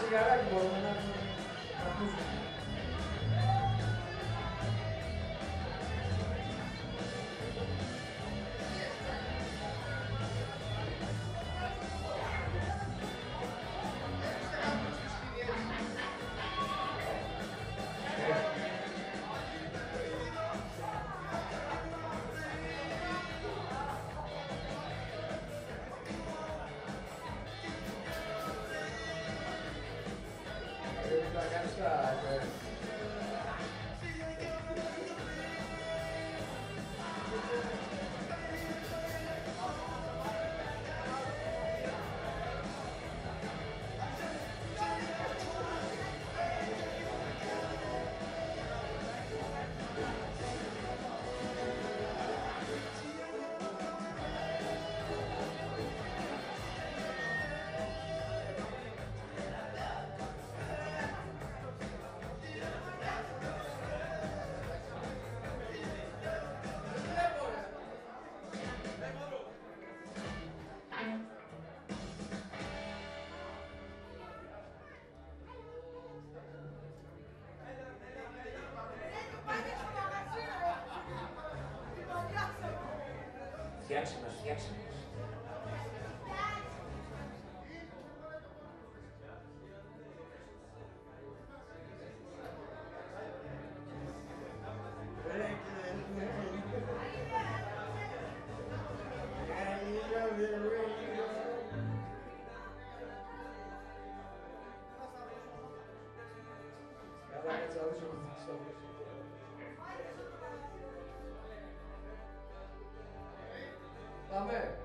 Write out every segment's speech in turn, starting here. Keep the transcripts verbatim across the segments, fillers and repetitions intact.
σιγαράκι μπορούμε να ακούσουμε. Θα κάνεις τα... Φτιάξε μας, φτιάξε μας. Καλά, έτσι άδεισο με τις στόχες. Πάμε.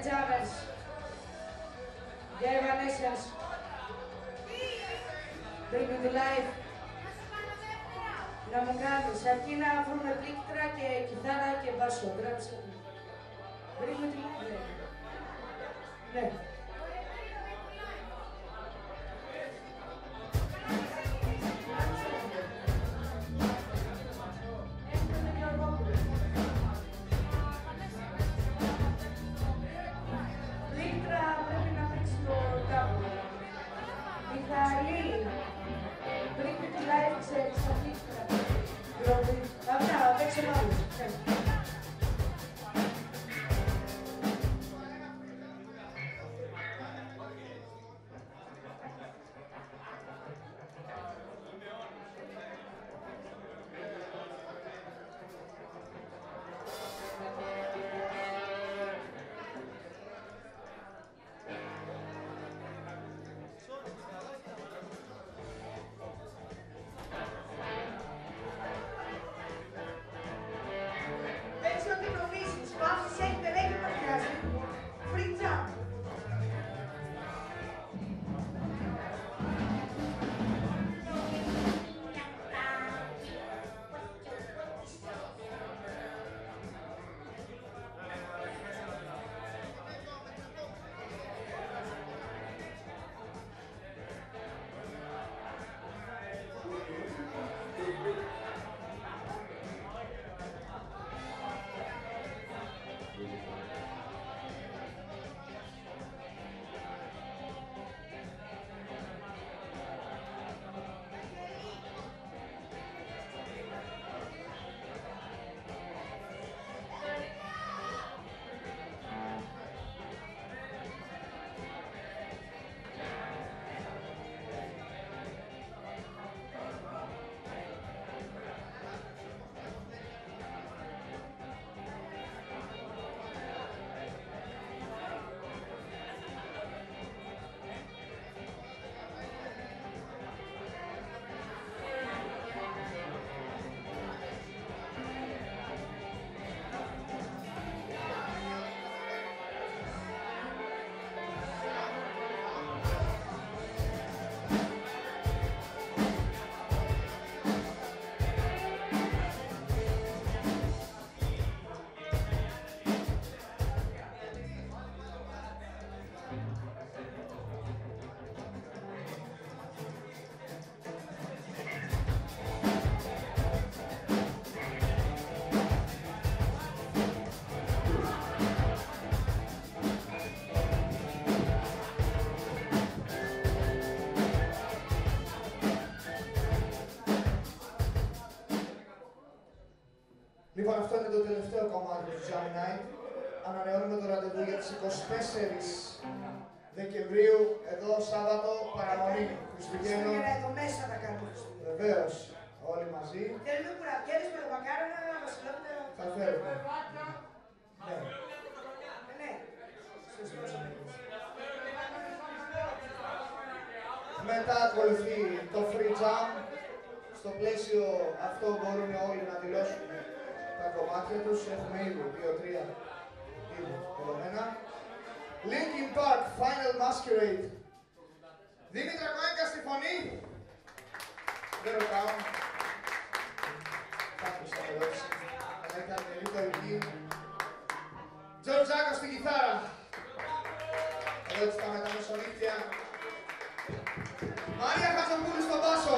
Jammers, για Evanescence, Bring Me To Life. Να μου κάνεις, αρκεί να βρούμε πλήκτρα και κιθάρα και μπάσο. Γράψε. Bring Me To Life. Ναι. Λοιπόν, αυτό είναι το τελευταίο κομμάτι του Jam Night. Ανανεώνουμε το ραντεβού για τις είκοσι τέσσερις Δεκεμβρίου, εδώ Σάββατο, παραμονή Χριστουγέννων. Χριστούγεννα εδώ μέσα θα κάνουμε Χριστούγεννα. Βεβαίως, όλοι μαζί. Θέλουμε κουραμπιέδες με μακάρονα, βασιλόπιτα. Θα φέρουμε. Ναι. Ναι. Σωστός. Μετά ακολουθεί το Free Jam. Στο πλαίσιο αυτό μπορούν όλοι να δηλώσουν τα κομμάτια τους. Έχουμε ήδη δύο-τρία ήδη τελειωμένα. Linkin Park, Final Masquerade. Δήμητρα Κοέγκα στη φωνή. Δεν ρωτάω. Κάποιος θα με ρωτήσει. Αλλά ήταν λίγο εκεί. Τζορτζ Ζάκο στην κιθάρα. Εδώ έτσι τα μεταμεσονύχτια. Μαρία Χατζοπούλου στον μπάσο.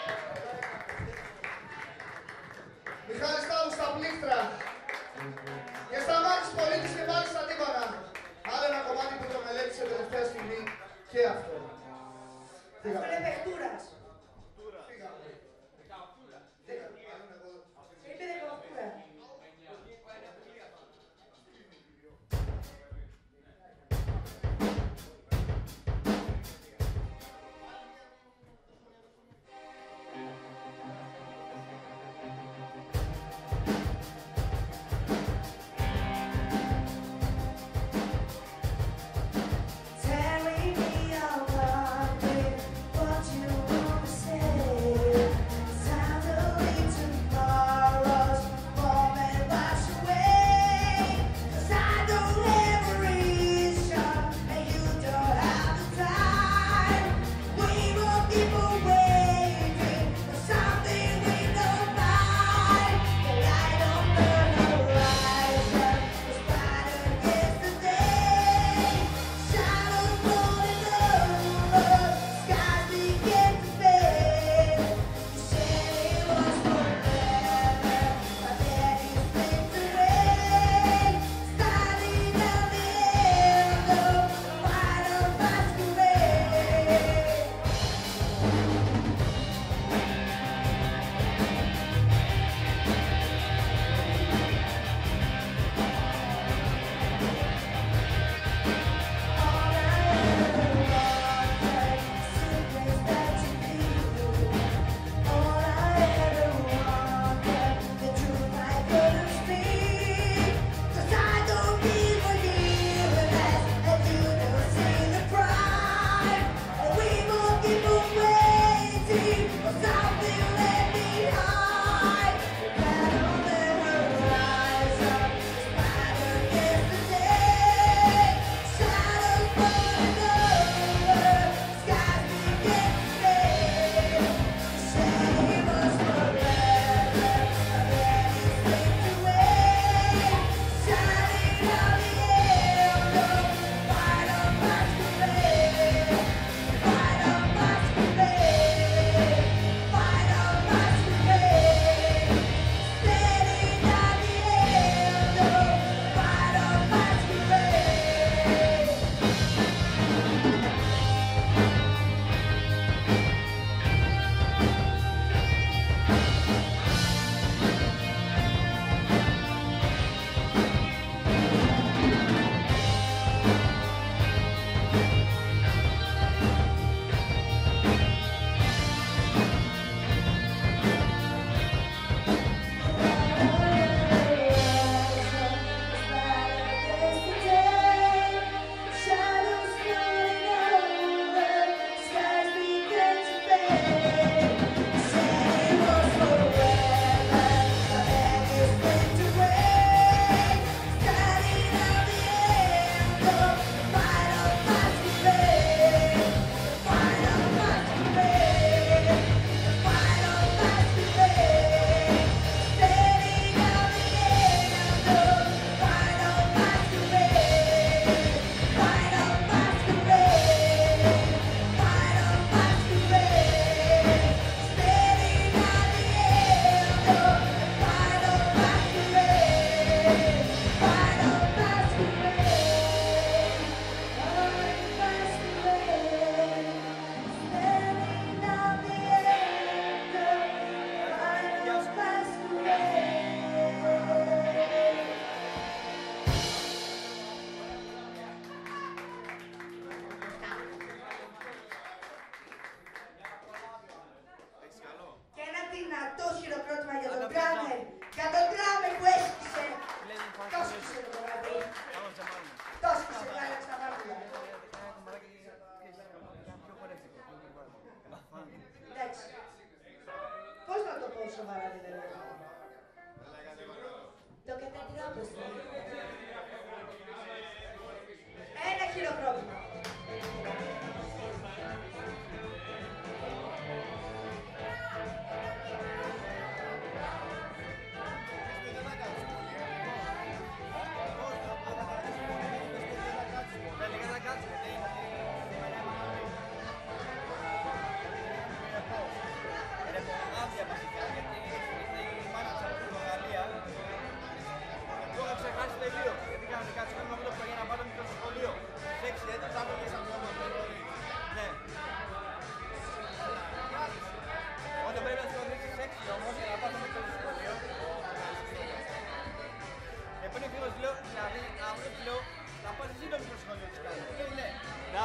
Μιχάλης Σταύρου στα πλήκτρα. Και Σταμάτης Πολίτης και πάλι στα τύμπανα. Άλλο ένα κομμάτι που το μελέτησε τελευταία στιγμή και αυτό. Αυτό είναι παιχτούρας. Φύγαμε. Είπε δεκαοκτούρα. Tearing me apart with what you want.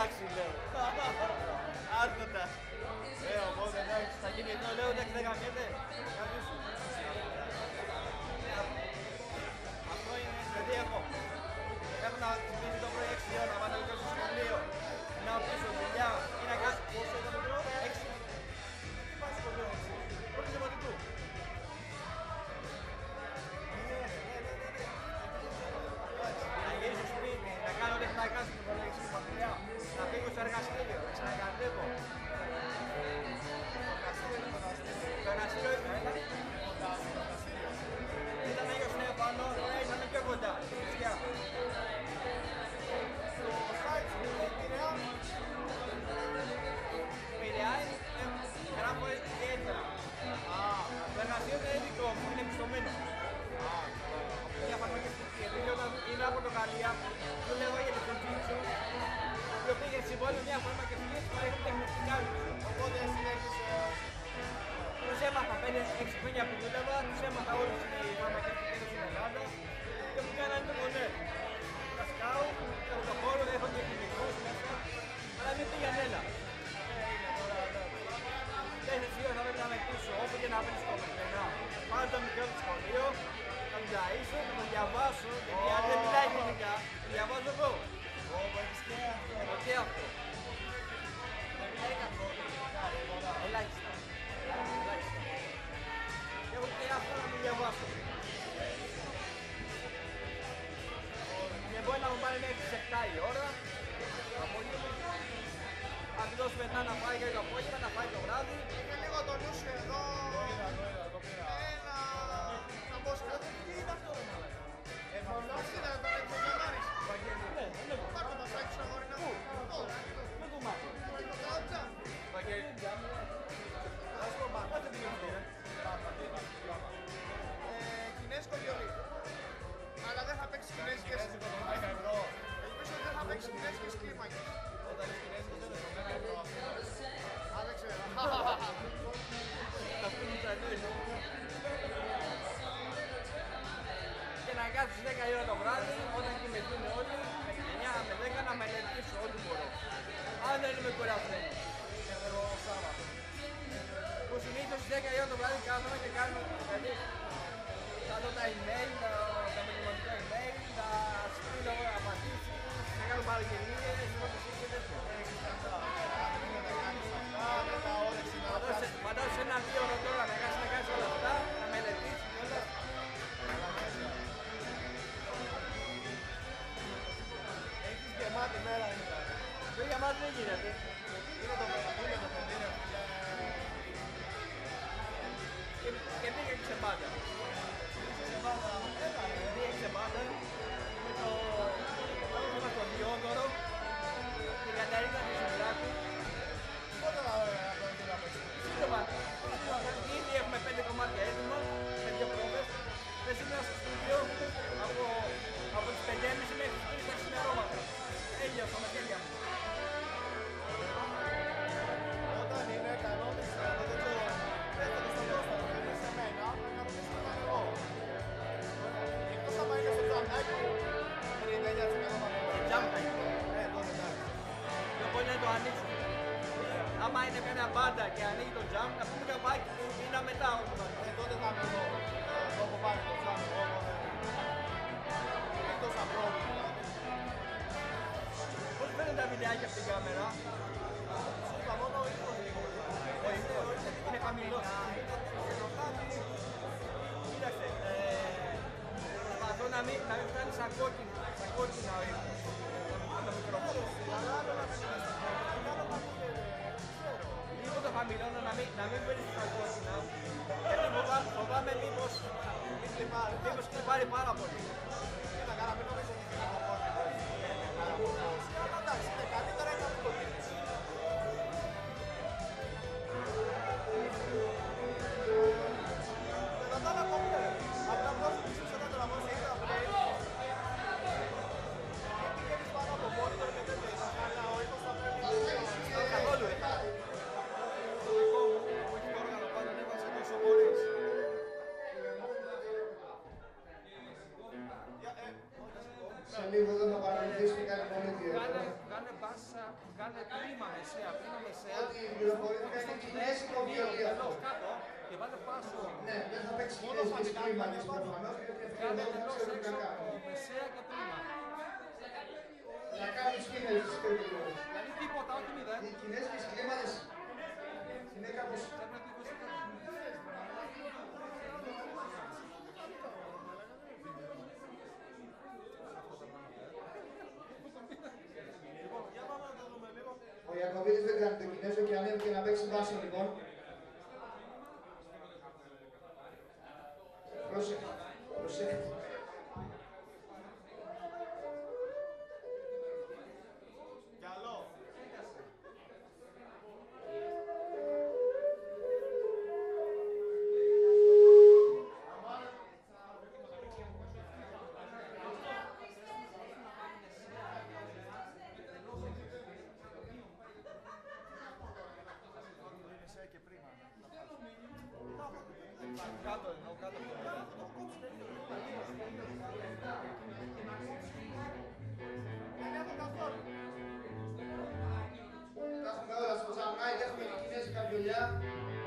Εντάξει, λέω. Άρτοτα. Ε, οπότε εντάξει, θα γίνει εδώ, λέω, εντάξει, δεν καμιέται. Καμίσου. Αυτό είναι, γιατί έχω. Έχω να ξυπνήσει το πρωί έξι ώρα, να πάω να στο σχολείο. Να πίσω δουλειά ή να κάνω. Πόσο ήταν το μικρό, έξι. Τι πας σχολείο έξι. Πρώτη δημοτικού. Να γυρίσω σπίτι, να κάνω ό,τι θα κάνω στην υπολογιστή μου μακριά. Να φύγω στο εργαστήριο, να ξανακατέβω. Το εργαστήριο ήταν, ήταν Άγιο Στέφανο, ήταν πιο κοντά, στη Φυσιά. Στο site σου, στην Πειραιά, Πειραιά γράφω ιδιαίτερα. Το εργαστήριο δεν είναι δικό μου, είναι πιστωμένο. Μια φαρμακευτική, επειδή όταν ήμουν από Πορτογαλία, δούλευα για την Jiu-Jitsu, η οποία είχε συμβόλαιο μια φαρμακευτική που παρέχει τεχνιστικά τους. Οπότε συνέχισε. Τους έμαθα πέντε έξι χρόνια που δούλευα, τους έμαθα όλους οι φαρμακευτικές στην Ελλάδα και μου κάνανε το μοντέλ. Τα σκάω, έχω το χώρο, έχω και κλινικούς μέσα, αλλά μην πήγαν έλα. Τέσσερις ώρες θα πρέπει να με πίσω, όπου και να βρεις το μεθενά. Πάω το μικρό του σχολείο, θα τον ταΐσω, θα τον διαβάσω, γιατί αν δεν μιλάει γενικά, το διαβάζω εγώ. Εγώ και αυτό. Ελάχιστα. Και έχω και αυτό να μην διαβάσω. Και μπορεί να μου πάρει μέχρι τις επτά η ώρα, το απόγευμα. Αν του δώσουμε μετά να πάει για το απόγευμα, να πάει το βράδυ. Είχε λίγο το νου σου εδώ. Ένα... Να πω σε αυτό, τι είναι αυτό ρε μάλλον. Εφαρμόσεις είναι να τον εξωγιονάρεις. Ναι, ναι. Πάρ' το μασάκι σου αγόρινα μου. Δεν το μάθω. Το κάουτσα. Βαγγέλη. Θα σου πω μάθω. Πάτε την είναι. Κινέζικο βιολί. Αλλά δεν θα παίξεις κινέζικες. Ελπίζω ότι δεν θα παίξεις κινέζικες κλίμακες. Όταν είναι κινέζικο δεν είναι δέκα ευρώ αυτό. Α, δεν ξέρω. Θα φύγουν τα νέα. Και να κάτσεις δέκα η ώρα το βράδυ, όταν κοιμηθούν όλοι, με εννιά με δέκα να μελετήσω ό,τι μπορώ. Αν δεν είμαι κουρασμένος. Και το Σάββατο. Που συνήθως στις δέκα η ώρα το βράδυ κάθομαι και κάνω, δηλαδή, θα δω τα email, τα, τα μηνυματικά email, τα στείλω απαντήσεις, θα κάνω παραγγελίες, υπότιτλοι και τέτοια. Φαντάζομαι σε ένα δύο ώρο τώρα να κάνεις να κάνεις όλα αυτά, να μελετήσεις όλα. Έχεις γεμάτη μέρα είναι. Το γεμάτι δεν γίνεται. Είναι το πεντήνιο, το πεντήνιο. Και, και πήγα και σε πάντα. Πήγα και σε πάντα με το, με τον Διόδωρο, την Καταρίνα της Ζηλάκου. Πότε θα πρέπει να παίξεις. Σύντομα, ήδη έχουμε πέντε κομμάτια έτοιμα, με δύο πρόβες. Δεν σήμερα στο στούντιο από, από τις πέντε και μισή μέχρι τις τρεις τα ξημερώματα. Έλειωσα με χέρια μου. Όταν είναι κανόνες, δεν ξέρω, πέφτονται στον κόσμο, δηλαδή σε μένα, να κάνουμε στο κανονικό. Εκτός άμα είναι στο τζαμάκι, τριάντα εννιά τοις εκατό μαθαίνω. Τζάμπα είναι. Ε, τότε εντάξει. Και μπορεί να το ανοίξουμε. Άμα είναι μια μπάντα και ανοίγει το τζαμ, να πούμε καπάκι ή να μετά όπως θα Ε, τότε θα είμαι εδώ. Το έχω πάρει το τζάμι, οπότε... Εκτός απρόβλημα. Πώς φαίνονται τα βιντεάκια από την κάμερα. Σου είπα μόνο ο ήχος λίγο. Ο ήχος είναι χαμηλός. Κοίταξε, ε, προσπαθώ να μην, να μην φτάνει σαν κόκκινα, σαν κόκκινα ο ήχος. Από το μικρόφωνο. Αλλά άλλο να μην είναι στα κόκκινα. Κάνω να μην είναι... Λίγο το χαμηλώνω να μην, να μην παίρνει στα κόκκινα. Γιατί φοβάμαι, φοβάμαι μήπως, μήπως κλιπάρει πάρα πολύ. Τι να κάνω, μην νομίζω ότι είναι το κόκκινο. Αλλά εντάξει, είναι καλύτερα είναι από το κόκκινο. Pero no la copia. Hablamos de eso, no la vamos a ir a play. ¿Qué quieres para los monitor que te ves? Ojalá hoy no está perdido. Καθόλου, ε. Το δικό μου, που έχει το όργανο πάνω, έβασα τόσο ώρες. Σε λίγο δεν θα παραμυθείς και κάτι πολύ ιδιαίτερο. πας, κάνε πρίμα μεσαία, πρίμα μεσαία. Ό,τι πληροφορήθηκα είναι κινέζικο βιολί αυτό. Κάτω και βάλε πάσο. Ναι, δεν θα παίξει κινέζικες κλίμακες προφανώς, γιατί αυτό Κάνε δεν εντελώς ξέρω τι να έξω, κάνω. μεσαία και πρίμα. Να κάνω τους Κινέζους περίπτωση. Δηλαδή τίποτα, όχι μηδέν. Οι κινέζικες κλίμακες είναι κάπως... Ο Ιακωβίδης δεν κάνει το Κινέζο και ανέβηκε να παίξει μπάσο λοιπόν. Πρόσεχε, προσέχτε. Κι άλλο. Κάτω εννοώ, κάτω. Τα έχουμε όλα στο Σανγκάι, έχουμε και κινέζικα βιολιά.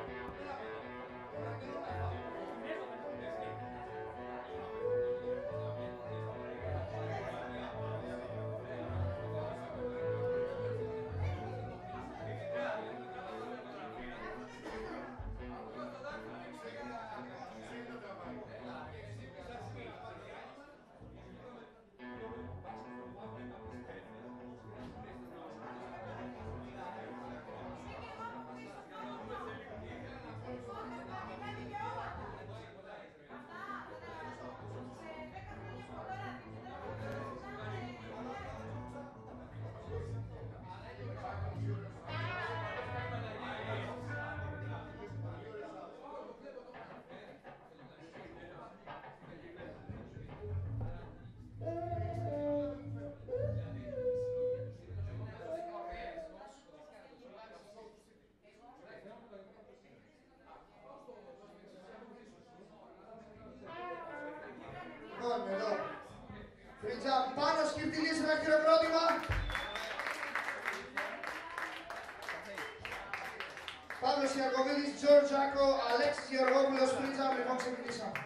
Λοιπόν, εδώ. Φρίτσα πάνω σκυρτιλής, ένα χειροκρότημα. Παύλος Ιακωβίδης, Τζορτζάκο, Αλέξης Γεωργόπουλος, Φρίτσα, λοιπόν ξεκινήσαμε.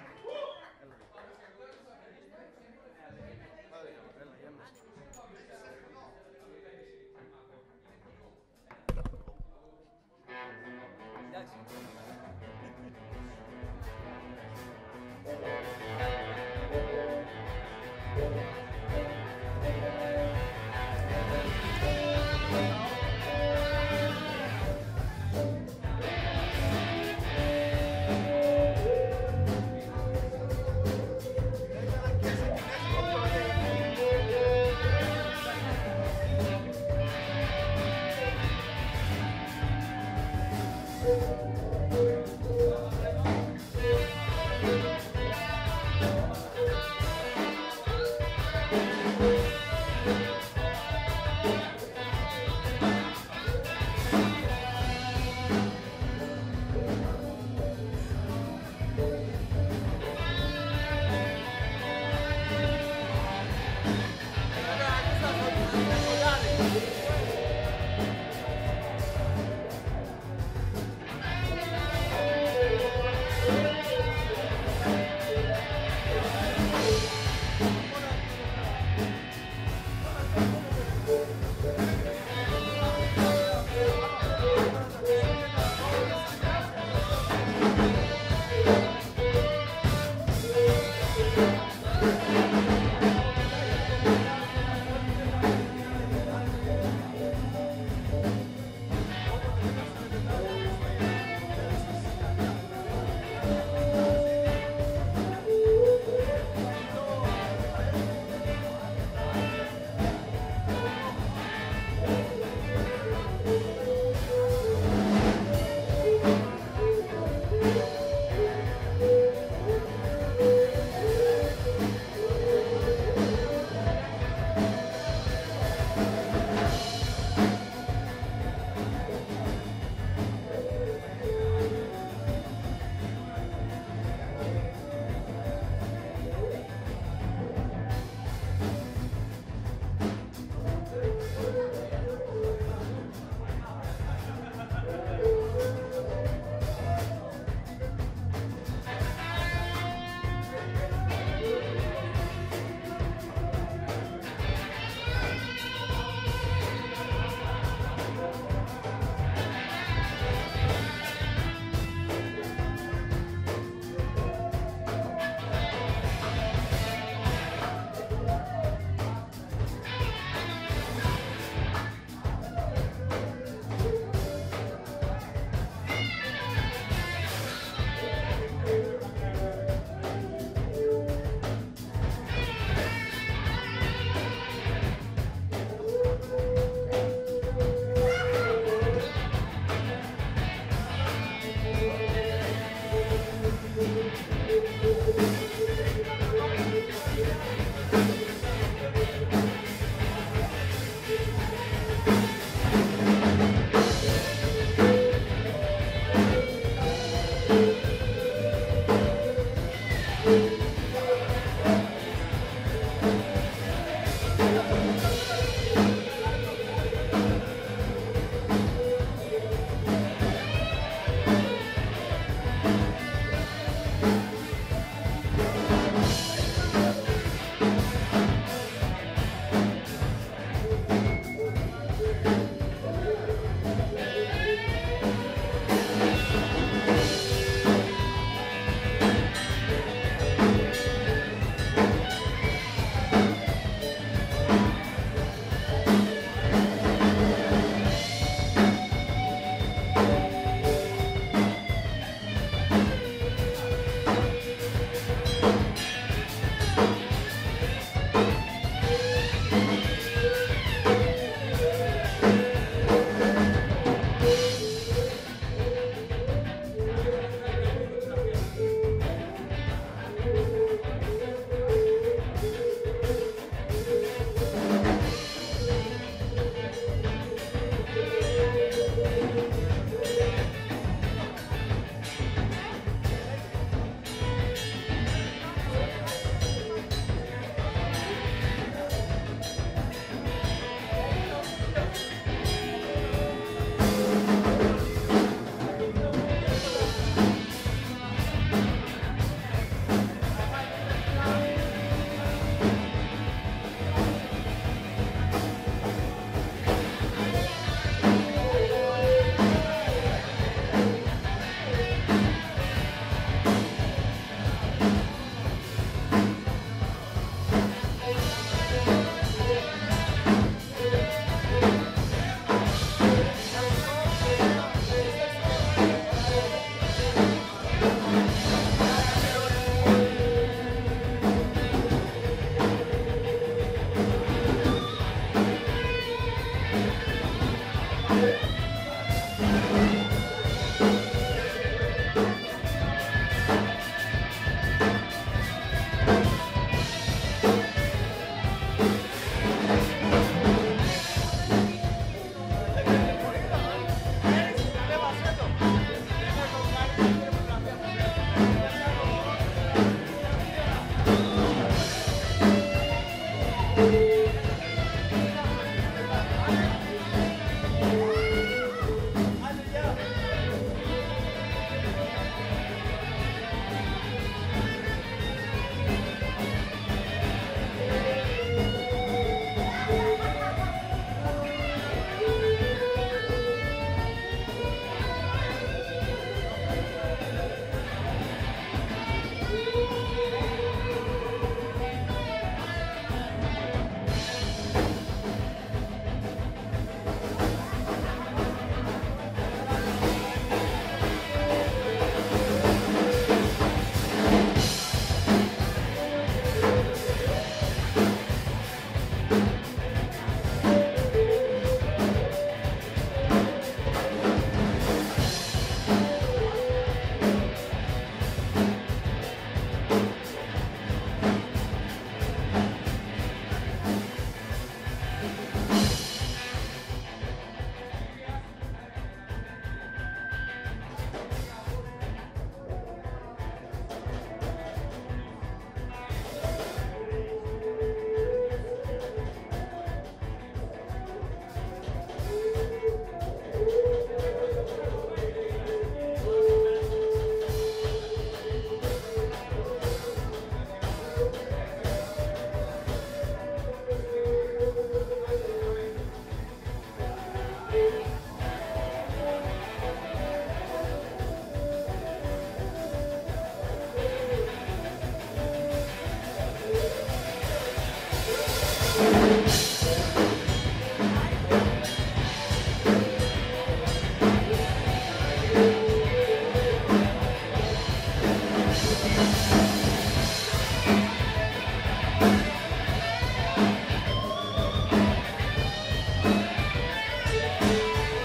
Thank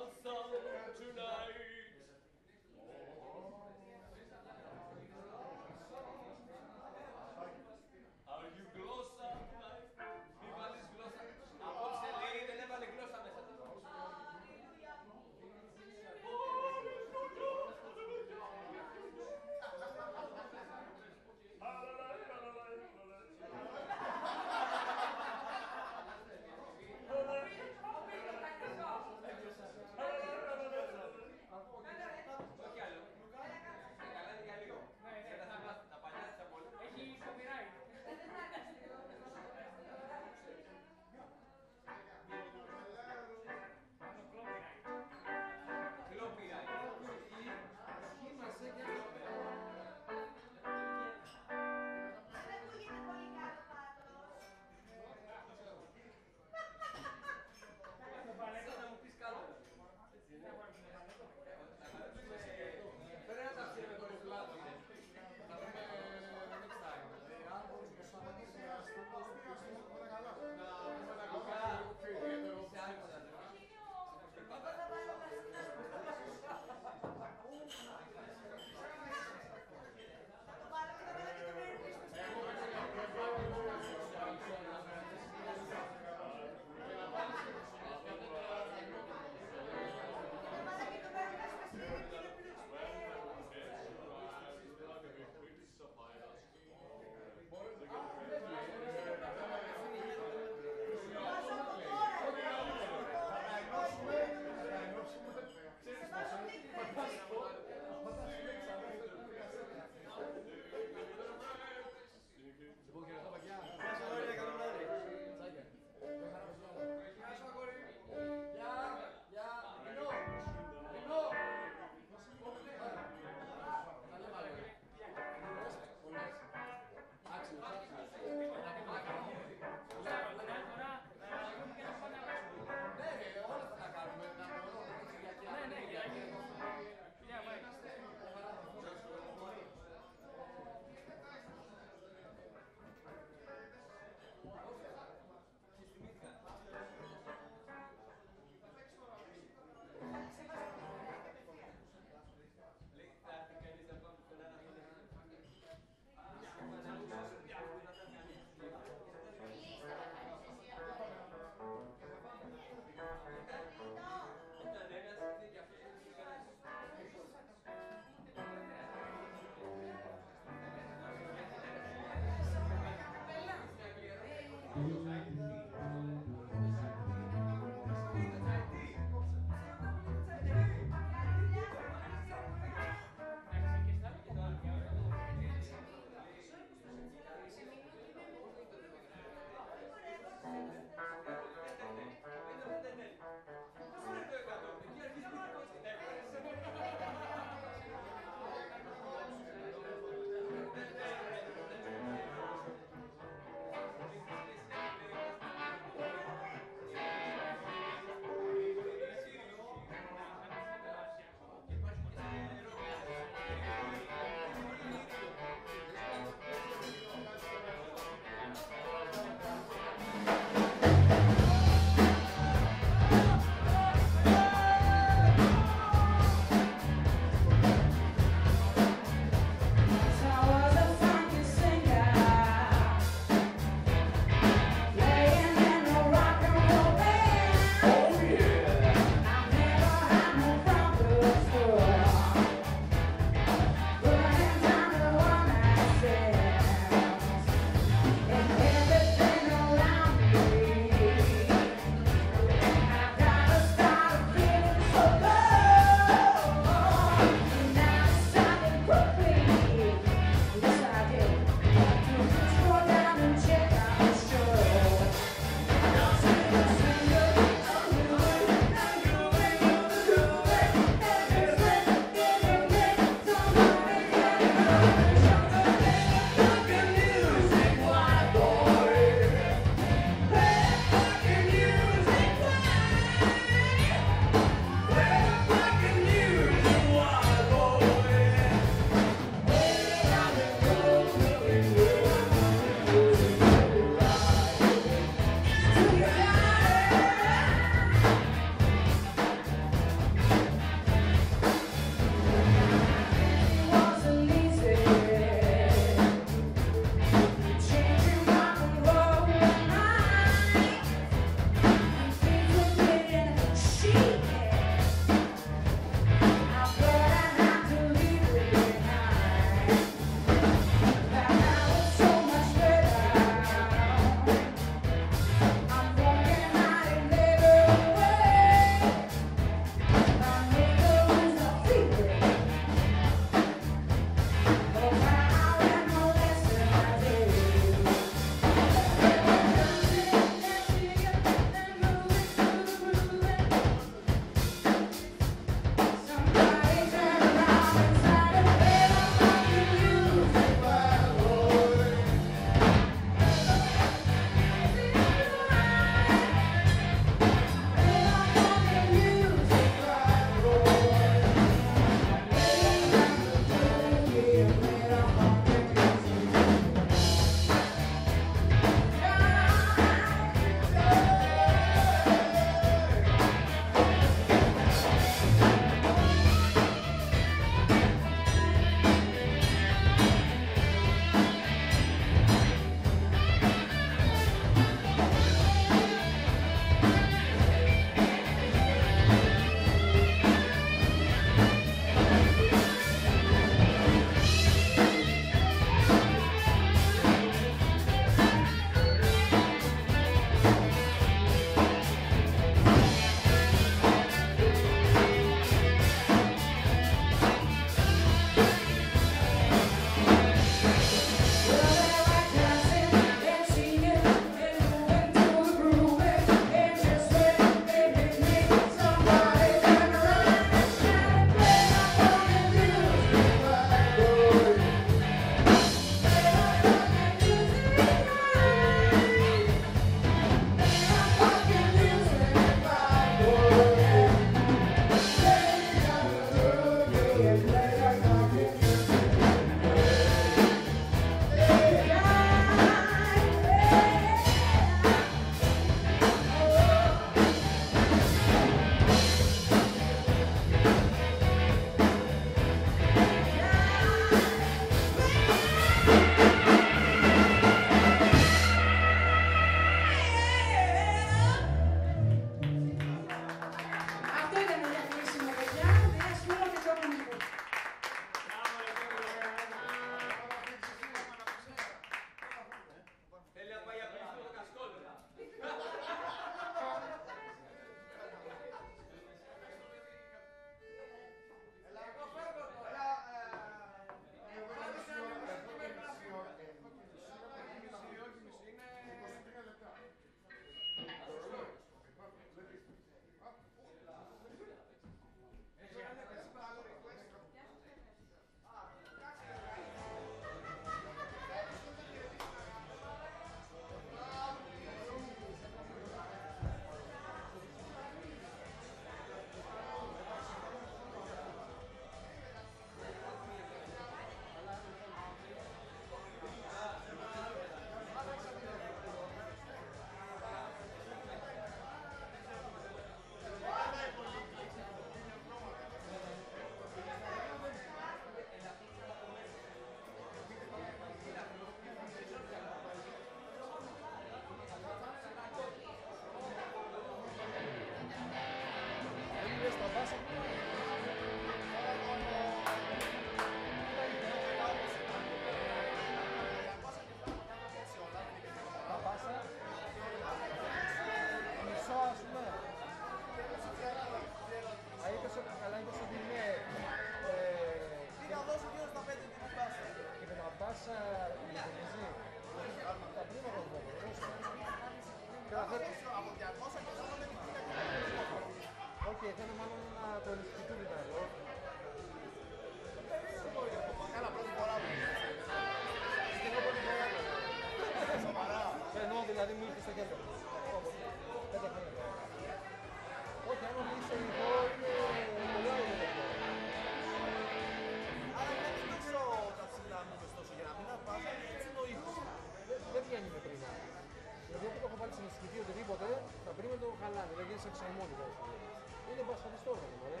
δεν γίνεις εξαρμόνικα. Είναι βασανιστό όργανο, μωρέ.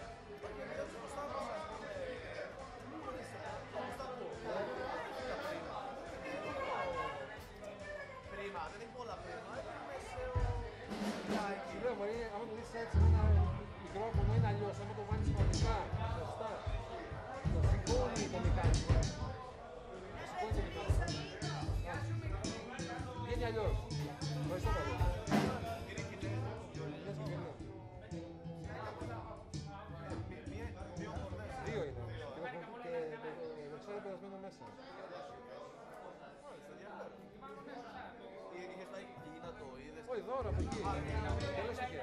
Πρίμα, δεν έχει πολλά πρίμα, είναι μεσαίο. Σου λέω, μωρέ, άμα το δεις έτσι με ένα μικρόφωνο είναι αλλιώς, άμα το βάλεις κομικά, σωστά. Το σηκώνει το μηχάνημα. Το σηκώνει το μηχάνημα. Βγαίνει αλλιώς. Ευχαριστώ πολύ. Λες και βγαίνει. Δύο είναι. Και το ξέρω περασμένο μέσα. Είχες πάει εκεί να το είδες. Όχι, δώρο από εκεί. Τέλος εκεί.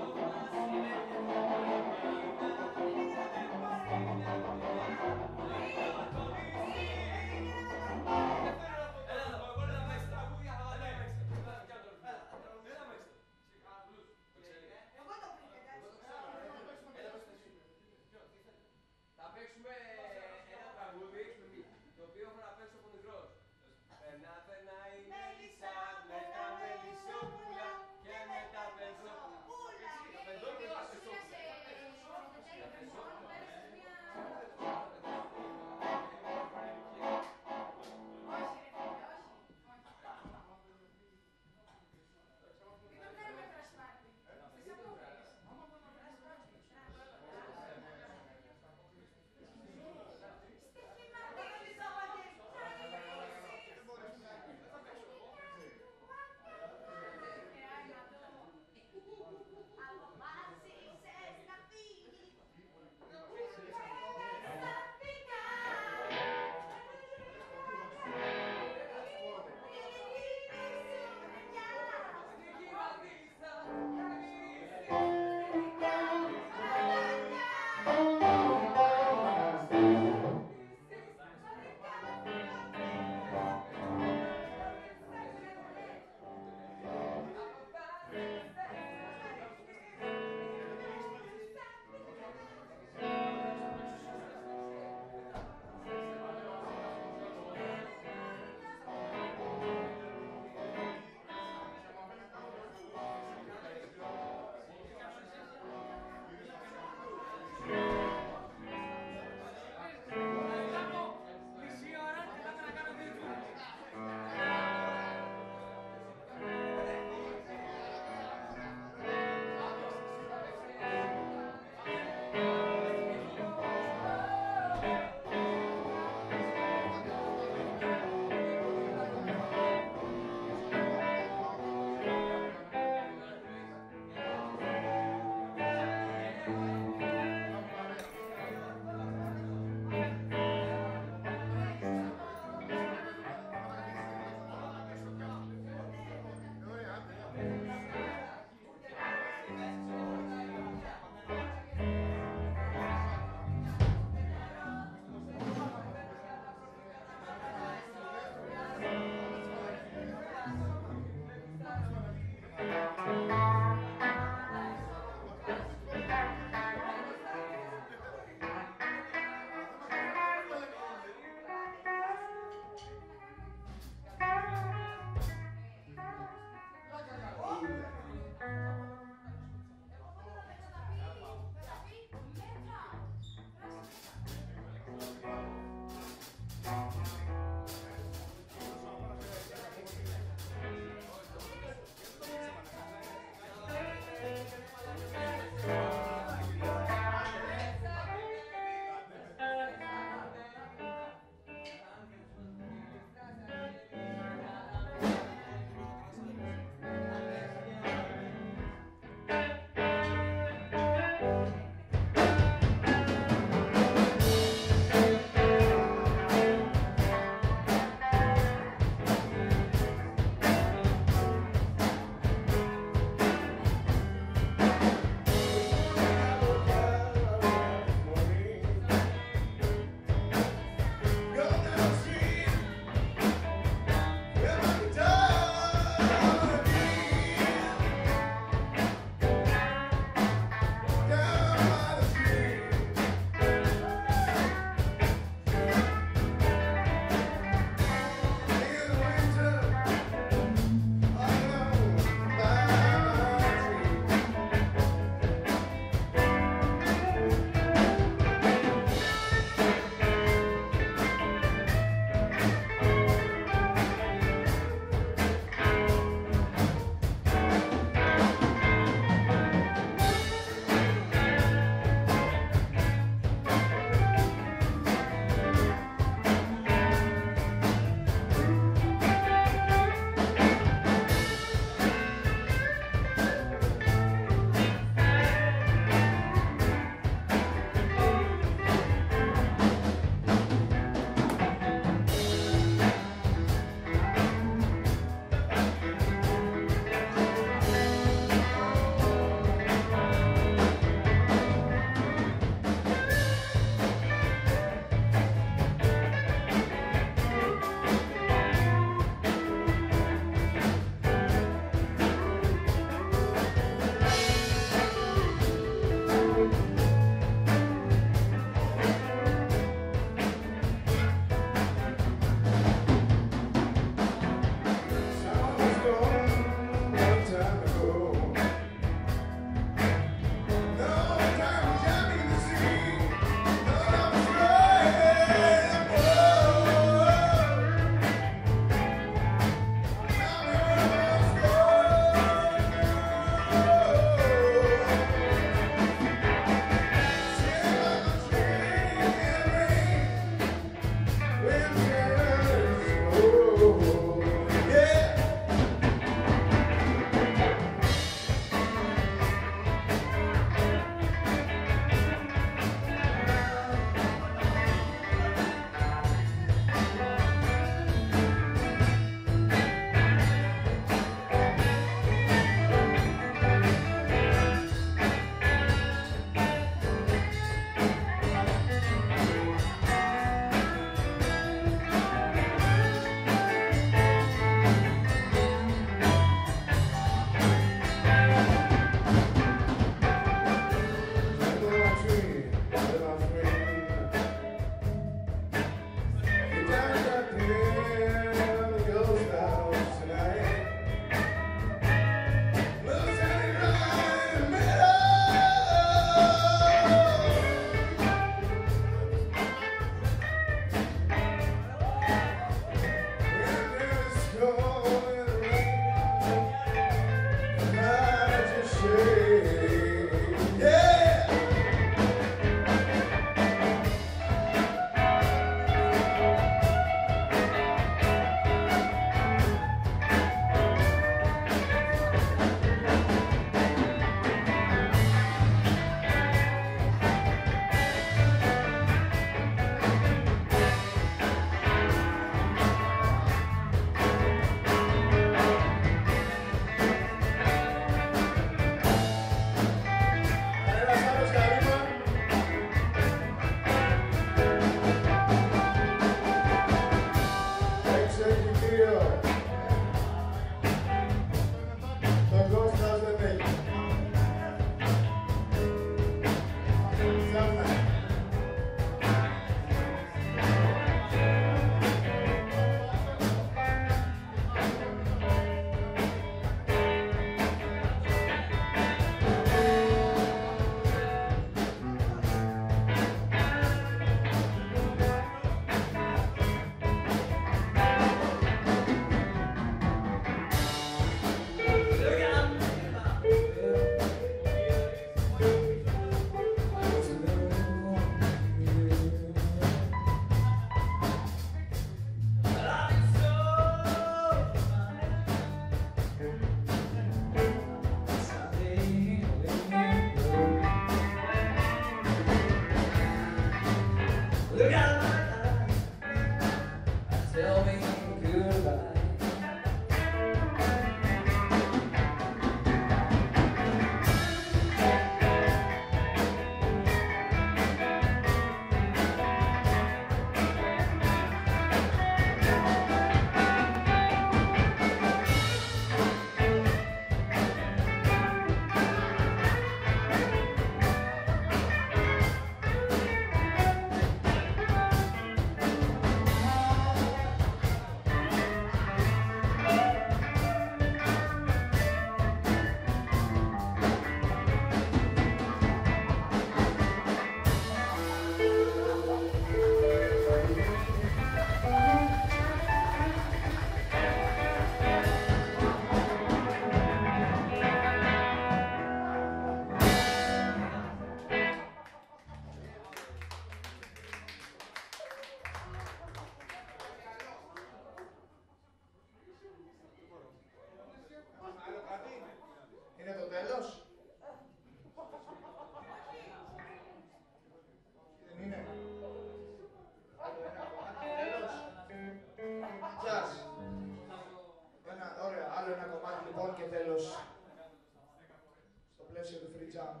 τέλος στο πλαίσιο του free jam.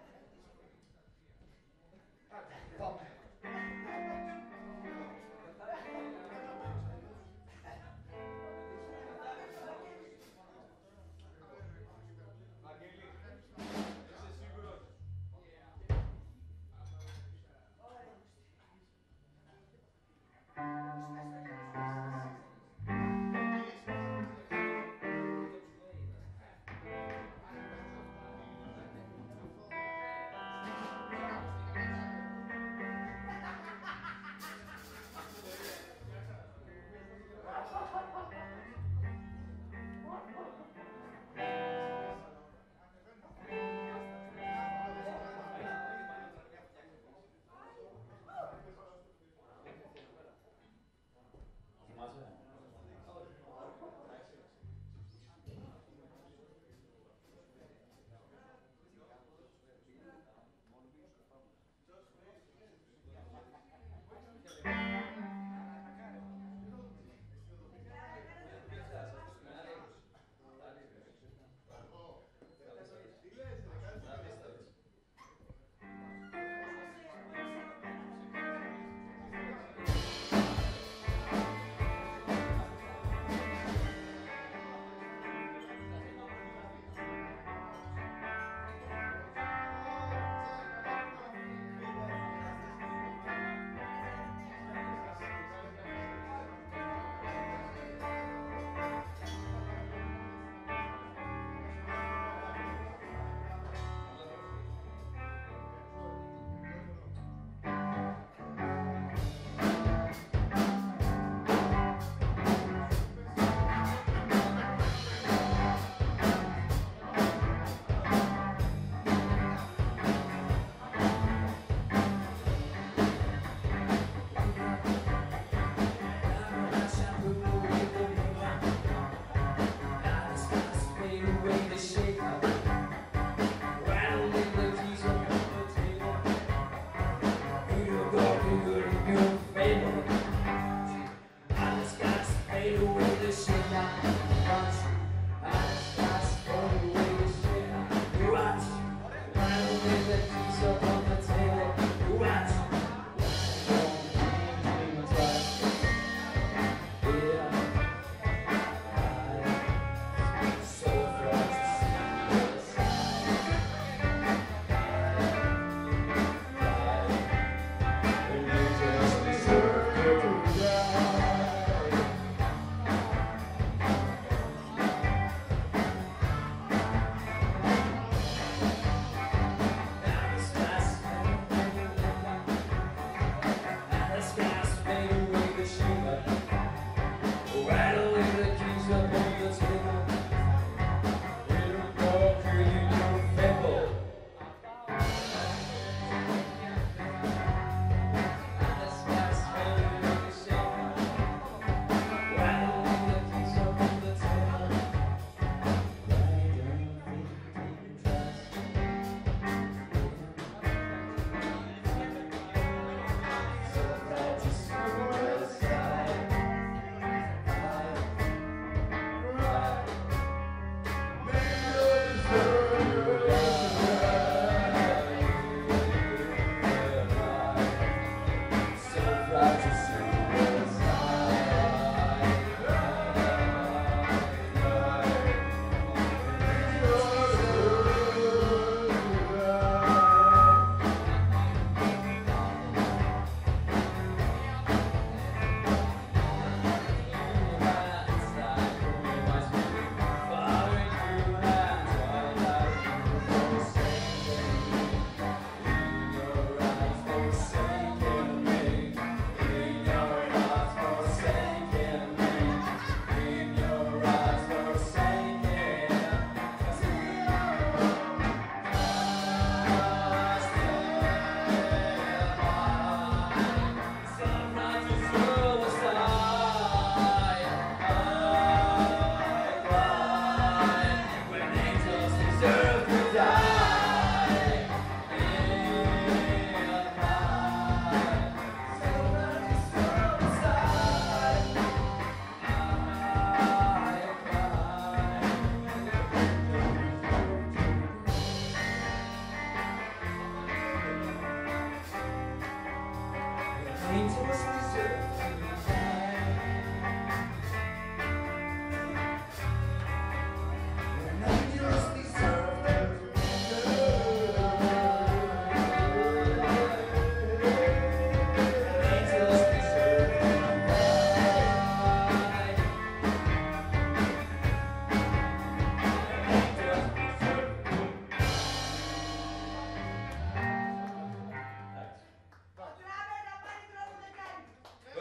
Πάμε.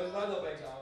Τέλος πάντων το παίξαμε.